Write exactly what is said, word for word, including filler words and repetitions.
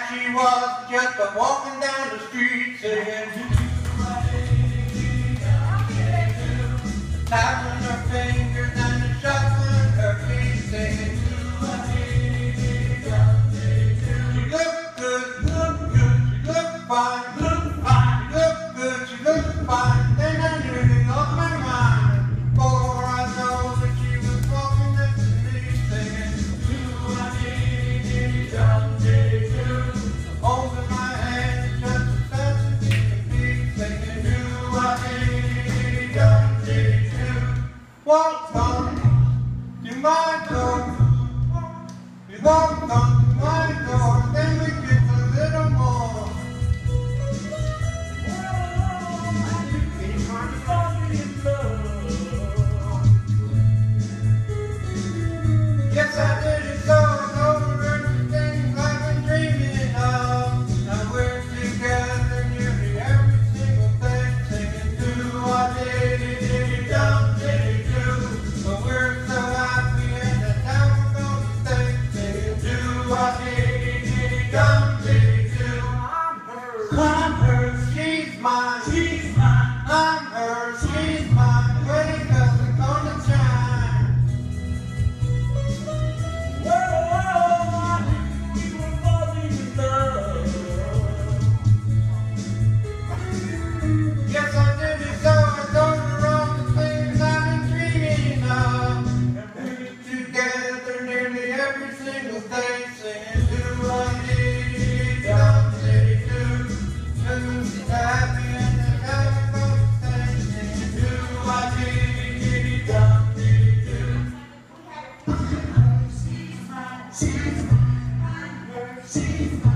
Like she was just a walking down the street saying, tapping her fingers and shuffling her feet saying, she looked good, looked good, she looked fine, looked fine, she looked good, she looked fine. Then I nearly lost my mind, for I know that she was walking next to me saying, holding my hand just as fast as he could be, singing, do-a-dee-dee-dum-dee-doo. Walk on to my door, we walk on to my door, then we kiss a little more. Yes, I did it so and over the things I've been dreaming of. Now we're together nearly every single day, singing do-a-dee-dee-dee-dum-dee-doo. But we're so happy and that's how we're gonna stay, singing do-a-dee-dee-dee-dum-dee-doo. I'm hers, she's mine, she's mine. I'm hers, she's mine. Wedding bells are gonna chime. Yes, I did it so I told her all the things I've been dreaming of. And we're together nearly every single day, singing do-a-dee-dee-dum-dee-doo. And she's happy and that's how we're gonna stay, singing do-a-dee-dee-dum-dee-doo. She's mine, she's mine, I'm her, she's mine.